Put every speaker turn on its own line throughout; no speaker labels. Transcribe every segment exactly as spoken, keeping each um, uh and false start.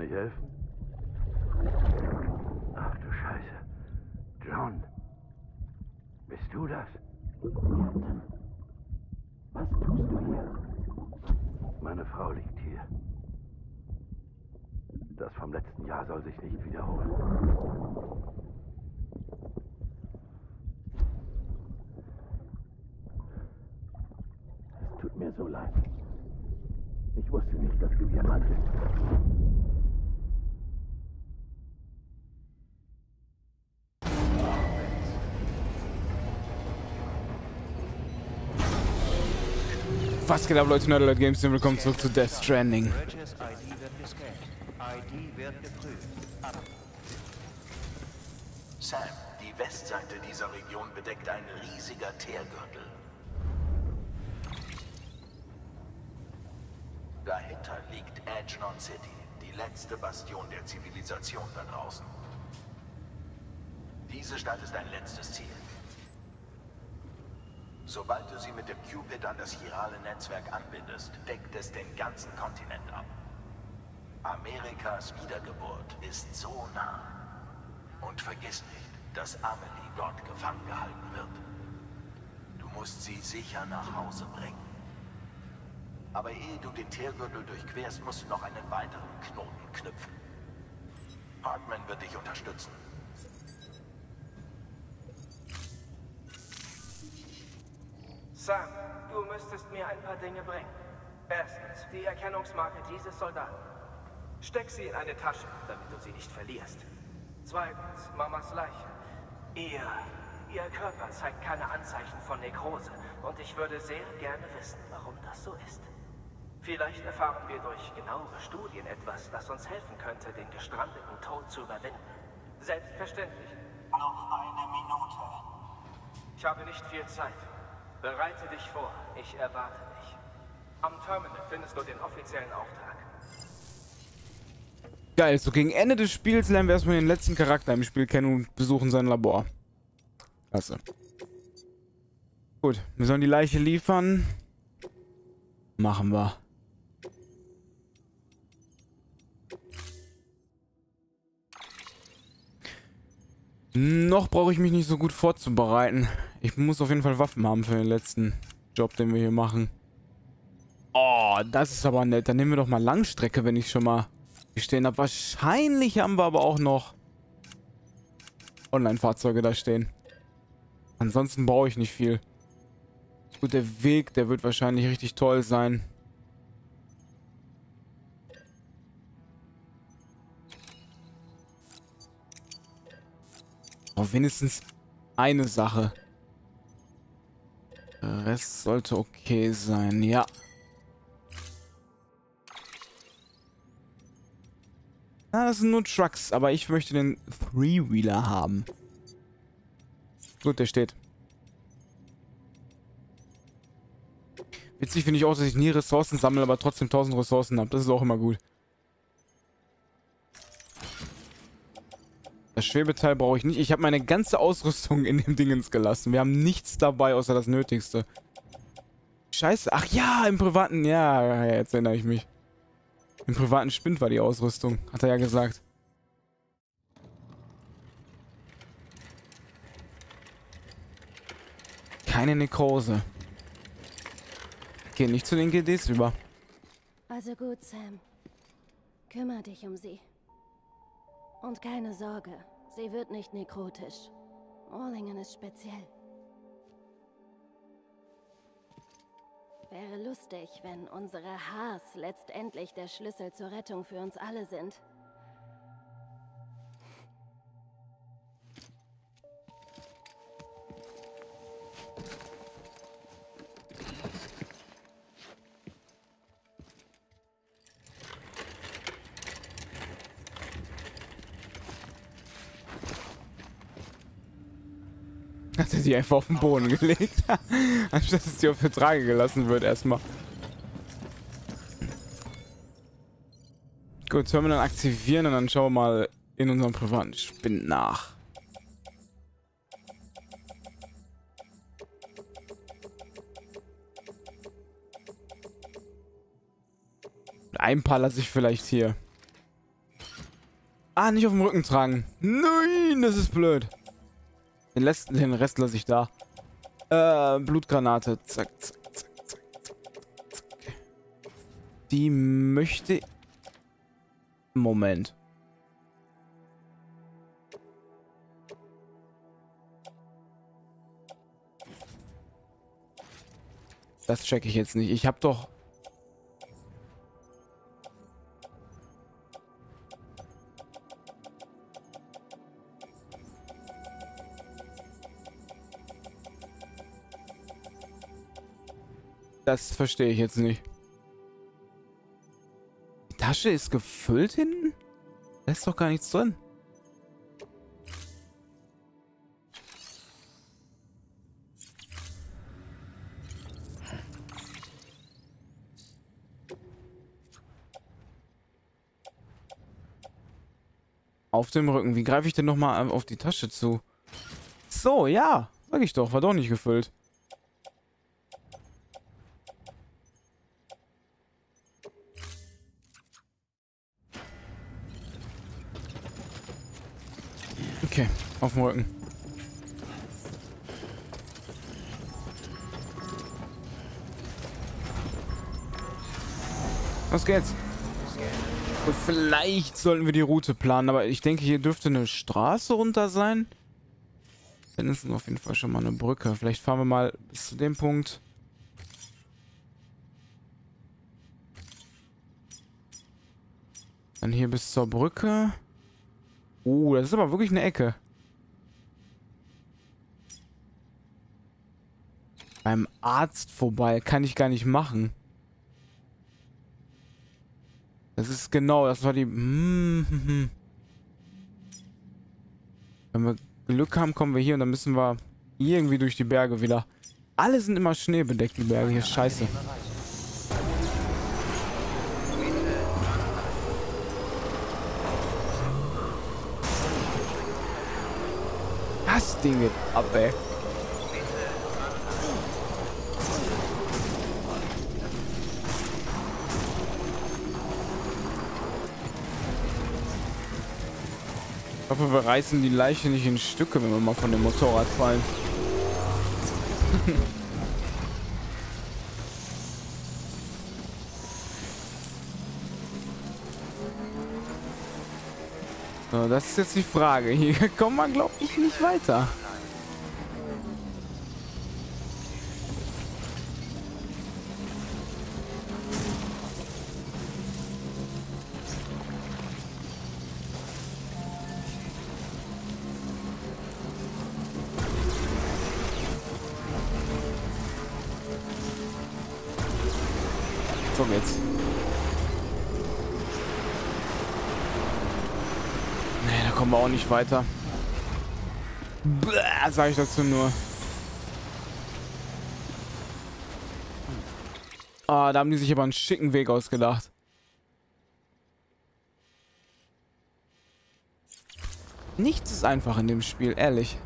ich helfen? Ach du Scheiße. John. Bist du das?
Captain, was tust du hier?
Meine Frau liegt hier. Das vom letzten Jahr soll sich nicht wiederholen.
Es tut mir so leid. Ich wusste nicht, dass du hier landest.
Was geht ab, Leute? Nerdalert Games und willkommen zurück zu Death Stranding.
Sam, die Westseite dieser Region bedeckt ein riesiger Teergürtel. Dahinter liegt Edgenon City, die letzte Bastion der Zivilisation da draußen. Diese Stadt ist ein letztes Ziel. Sobald du sie mit dem Cupid an das chirale Netzwerk anbindest, deckt es den ganzen Kontinent ab. Amerikas Wiedergeburt ist so nah. Und vergiss nicht, dass Amelie dort gefangen gehalten wird. Du musst sie sicher nach Hause bringen. Aber ehe du den Teergürtel durchquerst, musst du noch einen weiteren Knoten knüpfen. Hartman wird dich unterstützen.
Sam, du müsstest mir ein paar Dinge bringen. Erstens, die Erkennungsmarke dieses Soldaten. Steck sie in eine Tasche, damit du sie nicht verlierst. Zweitens, Mamas Leiche. Ihr, ihr Körper zeigt keine Anzeichen von Nekrose und ich würde sehr gerne wissen, warum das so ist. Vielleicht erfahren wir durch genauere Studien etwas, das uns helfen könnte, den gestrandeten Tod zu überwinden. Selbstverständlich.
Noch eine Minute.
Ich habe nicht viel Zeit. Bereite dich vor, ich erwarte dich. Am Terminal findest du den offiziellen Auftrag.
Geil, so gegen Ende des Spiels lernen wir erstmal den letzten Charakter im Spiel kennen und besuchen sein Labor. Klasse. Gut, wir sollen die Leiche liefern. Machen wir. Noch brauche ich mich nicht so gut vorzubereiten. Ich muss auf jeden Fall Waffen haben für den letzten Job, den wir hier machen. Oh, das ist aber nett. Dann nehmen wir doch mal Langstrecke, wenn ich schon mal hier stehen habe. Wahrscheinlich haben wir aber auch noch Online-Fahrzeuge da stehen. Ansonsten brauche ich nicht viel. Gut, der Weg, der wird wahrscheinlich richtig toll sein. Oh, wenigstens eine Sache. Der Rest sollte okay sein, ja. Ah, das sind nur Trucks, aber ich möchte den Three-Wheeler haben. Gut, der steht. Witzig finde ich auch, dass ich nie Ressourcen sammle, aber trotzdem tausend Ressourcen habe. Das ist auch immer gut. Das Schwebeteil brauche ich nicht. Ich habe meine ganze Ausrüstung in dem Dingens gelassen. Wir haben nichts dabei, außer das Nötigste. Scheiße. Ach ja, im privaten... Ja, jetzt erinnere ich mich. Im privaten Spind war die Ausrüstung. Hat er ja gesagt. Keine Nekrose. Geh nicht zu den G Ds rüber.
Also gut, Sam. Kümmer dich um sie. Und keine Sorge, sie wird nicht nekrotisch. Orlingen ist speziell. Wäre lustig, wenn unsere Haars letztendlich der Schlüssel zur Rettung für uns alle sind.
Hat er sie einfach auf den Boden gelegt, anstatt dass sie auf der Trage gelassen wird erstmal. Gut, Terminal aktivieren und dann schauen wir mal in unserem privaten Spind nach. Ein paar lasse ich vielleicht hier. Ah, nicht auf dem Rücken tragen. Nein, das ist blöd. Den, Rest, den Rest lasse ich da. Äh, Blutgranate. Zack, zack, zack, zack, zack, zack. Die möchte... Moment. Das checke ich jetzt nicht. Ich habe doch... Das verstehe ich jetzt nicht. Die Tasche ist gefüllt hinten? Da ist doch gar nichts drin. Auf dem Rücken. Wie greife ich denn nochmal auf die Tasche zu? So, ja. Sag ich doch. War doch nicht gefüllt. Okay, auf dem Rücken. Was geht's? Und vielleicht sollten wir die Route planen, aber ich denke, hier dürfte eine Straße runter sein. Dann ist auf jeden Fall schon mal eine Brücke. Vielleicht fahren wir mal bis zu dem Punkt. Dann hier bis zur Brücke. Oh, das ist aber wirklich eine Ecke. Beim Arzt vorbei. Kann ich gar nicht machen. Das ist genau, das war die... Wenn wir Glück haben, kommen wir hier und dann müssen wir irgendwie durch die Berge wieder. Alle sind immer schneebedeckt, die Berge hier. Scheiße. Das Ding geht ab, ey. Ich hoffe, wir reißen die Leiche nicht in Stücke, wenn wir mal von dem Motorrad fallen. So, das ist jetzt die Frage. Hier kommen wir, glaube ich, nicht weiter. So geht's. Nee, da kommen wir auch nicht weiter. Bäh, sag ich dazu nur. Ah, da haben die sich aber einen schicken Weg ausgedacht. Nichts ist einfach in dem Spiel, ehrlich.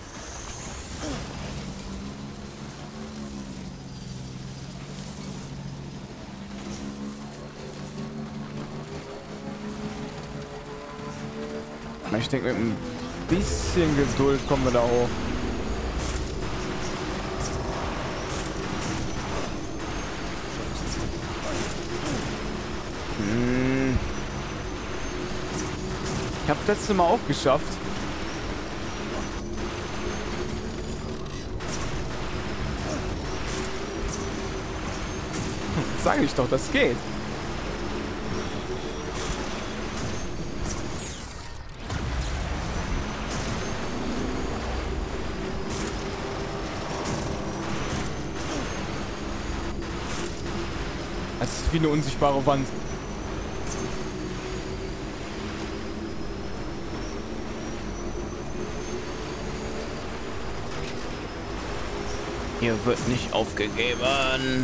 Ich denke, mit ein bisschen Geduld kommen wir da hoch. Hm. Ich habe das letzte Mal auch geschafft. Sag ich doch, das geht. Es ist wie eine unsichtbare Wand. Hier wird nicht aufgegeben.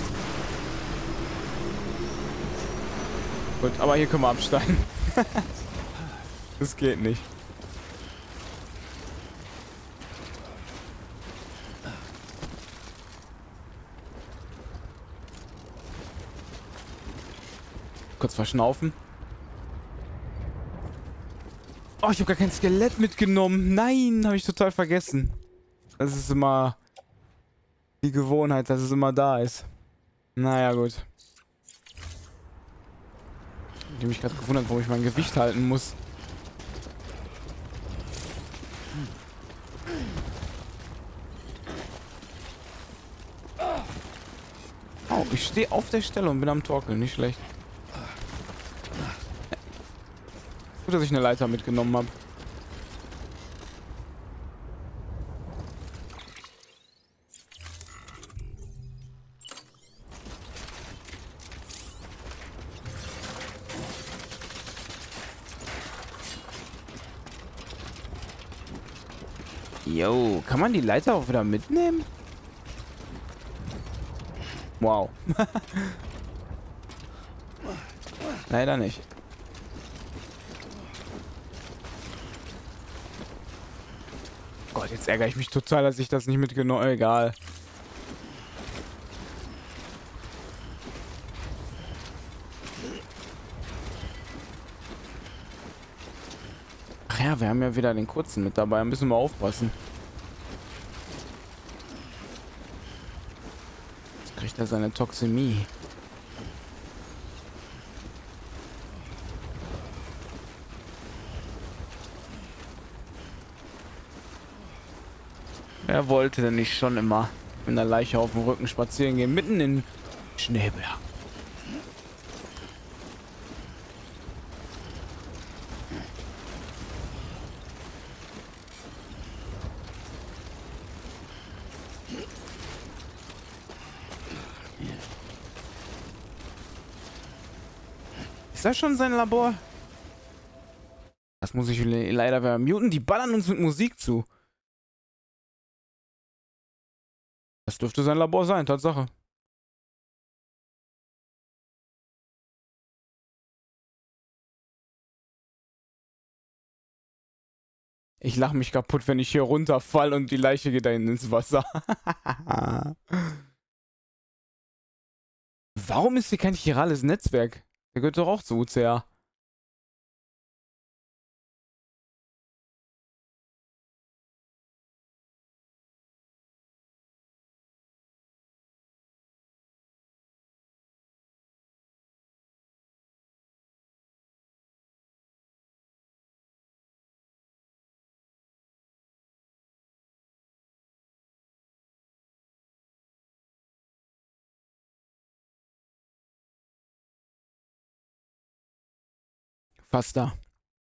Gut, aber hier können wir absteigen. Das geht nicht. Kurz verschnaufen. Oh, ich habe gar kein Skelett mitgenommen. Nein, habe ich total vergessen. Das ist immer die Gewohnheit, dass es immer da ist. Naja, gut. Ich habe mich gerade gewundert, warum ich mein Gewicht halten muss. Oh, ich stehe auf der Stelle und bin am Torkeln. Nicht schlecht. Gut, dass ich eine Leiter mitgenommen habe. Jo, kann man die Leiter auch wieder mitnehmen? Wow. Leider nicht. Gott, jetzt ärgere ich mich total, dass ich das nicht mitgenommen habe. Egal. Ach ja, wir haben ja wieder den kurzen mit dabei. Müssen wir aufpassen. Jetzt kriegt er seine Toxemie. Wer wollte denn nicht schon immer mit einer Leiche auf dem Rücken spazieren gehen, mitten in Schneeberg? Ist das schon sein Labor? Das muss ich le leider wieder muten. Die ballern uns mit Musik zu. Das dürfte sein Labor sein, Tatsache. Ich lache mich kaputt, wenn ich hier runterfall und die Leiche geht da hinten ins Wasser. Warum ist hier kein chirales Netzwerk? Der gehört doch auch zu U C A. Fast da.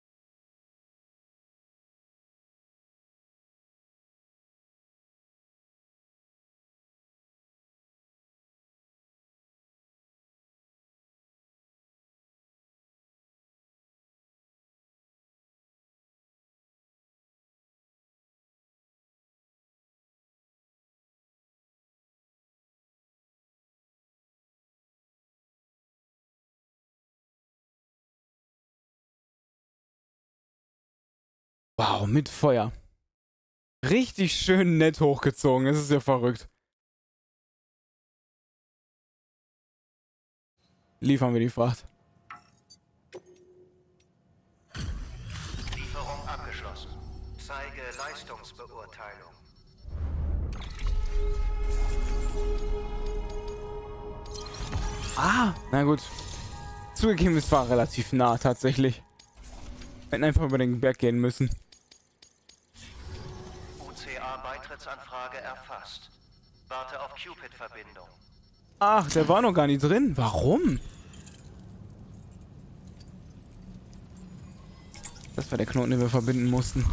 Wow, mit Feuer. Richtig schön nett hochgezogen. Es ist ja verrückt. Liefern wir die Fracht.
Lieferung abgeschlossen. Zeige Leistungsbeurteilung.
Ah, na gut. Zugegeben, es war relativ nah tatsächlich. Wir hätten einfach über den Berg gehen müssen.
U C A-Beitrittsanfrage erfasst. Warte auf Cupid-Verbindung.
Ach, der war noch gar nicht drin. Warum? Das war der Knoten, den wir verbinden mussten.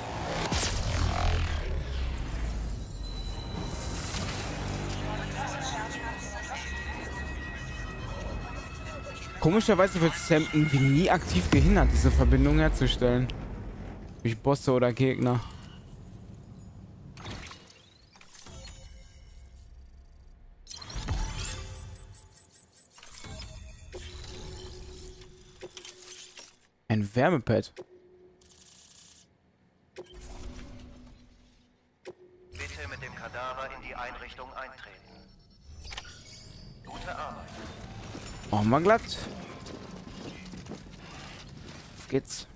Komischerweise wird Sam irgendwie nie aktiv gehindert, diese Verbindung herzustellen. Durch Bosse oder Gegner. Ein Wärmepad.
Bitte mit dem Kadaver in die Einrichtung eintreten. Gute Arbeit.
Machen wir glatt. Auf geht's.